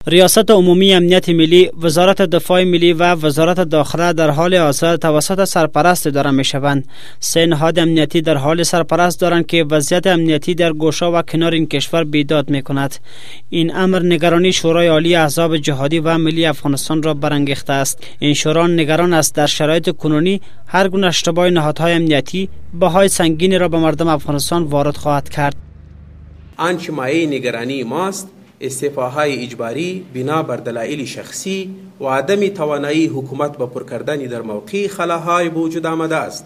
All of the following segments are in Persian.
ریاست عمومی امنیت ملی، وزارت دفاع ملی و وزارت داخله در حال حاضر توسط سرپرست اداره می شوند. 3 نهاد امنیتی در حال سرپرست دارند که وضعیت امنیتی در گوشه و کنار این کشور بیداد می کند. این امر نگرانی شورای عالی احزاب جهادی و ملی افغانستان را برانگیخته است. این شورا نگران است در شرایط کنونی هر گونه اشتباه نهادهای امنیتی بهای سنگینی را به مردم افغانستان وارد خواهد کرد. آنچه مایه نگرانی ماست استعفاهای اجباری بنا بر دلایل شخصی و عدم توانایی حکومت به پر کردن در موقع خلاهای به وجود آمده است.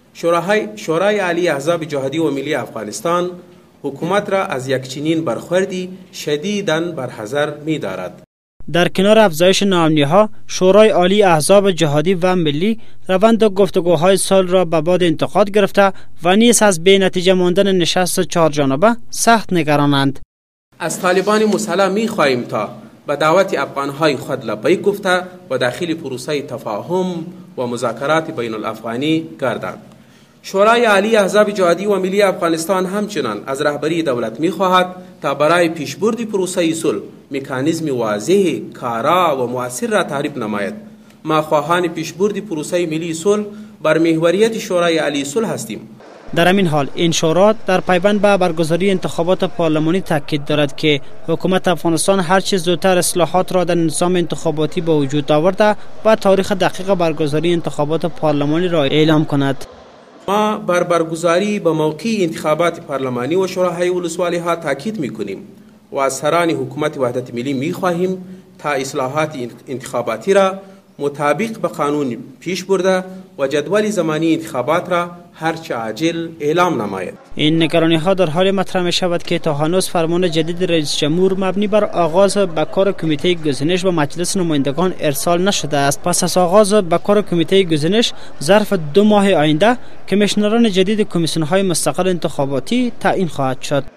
شورای عالی احزاب جهادی و ملی افغانستان حکومت را از یک چنین برخوردی شدیداً برحذر می دارد. در کنار افزایش ناامنی‌ها، شورای عالی احزاب جهادی و ملی روند گفتگوهای صلح را به باد انتقاد گرفته و نیز از بی نتیجه ماندن نشست 4 جانبه سخت نگرانند. از طالبان مسلح می خواهیم تا به دعوت افغانهای خود لبیک گفته و داخل پروسه تفاهم و مذاکرات بین الافغانی گردند. شورای عالی احزاب جهادی و ملی افغانستان همچنان از رهبری دولت می خواهد تا برای پیشبرد پروسه صلح مکانیزم واضح، کارا و مؤثر را تعریف نماید. ما خواهان پیشبرد پروسه ملی صلح بر محوریت شورای عالی صلح هستیم. در همین حال این شورا در پیوند به برگزاری انتخابات پارلمانی تاکید دارد که حکومت افغانستان هر چه زودتر اصلاحات را در نظام انتخاباتی به وجود آورده و تاریخ دقیق برگزاری انتخابات پارلمانی را اعلام کند. ما بر برگزاری به موقع انتخابات پارلمانی و شوراهای ولسوالی ها تاکید میکنیم و از سران حکومت وحدت ملی میخواهیم تا اصلاحات انتخاباتی را مطابق به قانون پیش برده و جدول زمانی انتخابات را هرچه عاجل اعلام نماید. این نگرانی ها در حال مطرح می شود که تا هنوز فرمان جدید رئیس جمهور مبنی بر آغاز به کار کمیته گزینش و مجلس نمایندگان ارسال نشده است. پس از آغاز به کار کمیته گزینش ظرف 2 ماه آینده کمیشنران جدید کمیسیون های مستقل انتخاباتی تعیین خواهد شد.